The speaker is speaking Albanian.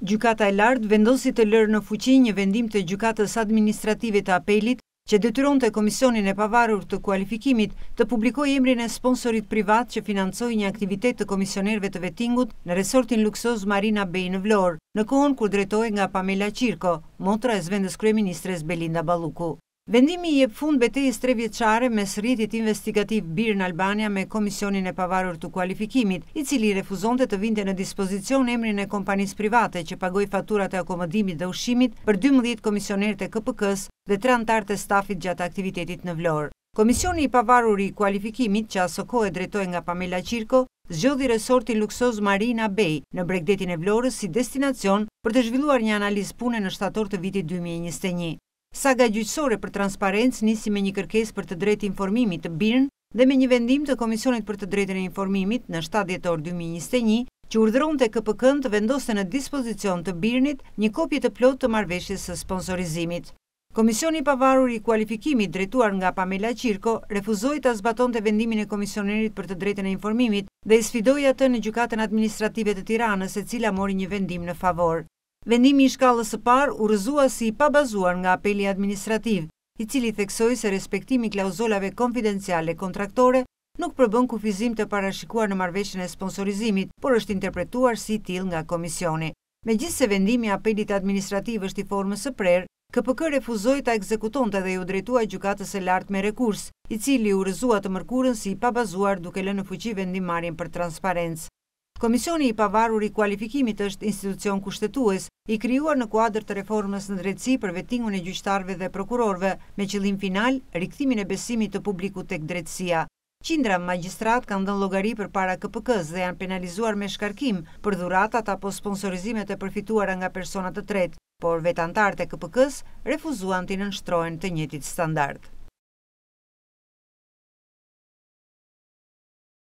Gjykata e lartë vendosi të lërë në fuqi një vendim të Gjykatës Administrative të Apelit që detyronte Komisionin e Pavarur të Kualifikimit të publikojë emrin e sponsorit privat që financoi një aktivitet të komisionerëve të vettingut në resortin luksoz Marina Bay në Vlorë, në kohën kur drejtohej nga Pamela Qirko, motra e zëvendës kryeministres Belinda Balluku. Vendimi i jep fund betejës 3 vjeçare mes rritit investigativ BIRN Albania me Komisionin e Pavarur të Kualifikimit, i cili refuzonte të vinte në dispozicion emrin e kompanisë private që pagoi faturat e akomodimit dhe ushqimit për 12 komisionerët e KPK-s dhe 3 anëtarët e stafit gjatë aktivitetit në Vlorë. Komisioni i Pavarur i Kualifikimit, që aso kohë drejtohej nga Pamela Qirko, zgjodhi resortin luksoz Marina Bay në Bregdetin e Vlorës si destinacion për të zhvilluar një analizë pune në shtator të vitit 2021. Saga gjyqësore për transparencë nisi me një kërkesë për të drejtë informimit të BIRN dhe me një vendim të Komisionit për të drejtën e informimit në 7 dhjetor 2021 që urdhëronte KPK-n të vendoste në dispozicion të BIRN-it një kopje të plotë të marrëveshjes së sponsorizimit. Komisioni i Pavarur i Kualifikimit, drejtuar nga Pamela Qirko, refuzoi ta zbatonte vendimin e komisionerit për të drejtën e informimit dhe i sfidoi atë në Gjykatën Administrative të Tiranës, e cila mori një vendim në favor. Vendimi i shkallës së parë u rrëzua si i pabazuar nga Apeli Administrativ, i cili theksoi se respektimi i klauzolave konfidenciale kontraktore nuk përbën kufizim të parashikuar në marrëveshjen e sponsorizimit, por është interpretuar si i tillë nga komisioni. Megjithse vendimi i Apelit Administrativ është i formës së prerë, KPK refuzoi ta ekzekutonte dhe u drejtua Gjykatës së lartë me rekurs, i cili u rrëzua të mërkurën si i pabazuar duke lënë në fuqi vendimmarrjen për transparencë. Komisioni i Pavarur i Kualifikimit është institucion kushtetues, i krijuar në kuadër të reformës në drejtësi për vettingun e gjyqtarëve dhe prokurorëve, me qëllim final rikthimin e besimit të publikut tek drejtësia. Qindra magjistrat kanë dhënë llogari përpara KPK-s dhe janë penalizuar me shkarkim për dhuratat apo sponsorizimet e përfituara nga persona të tretë, por vetë anëtarët e KPK-s refuzuan të nënshtrohen të njëjtit standard.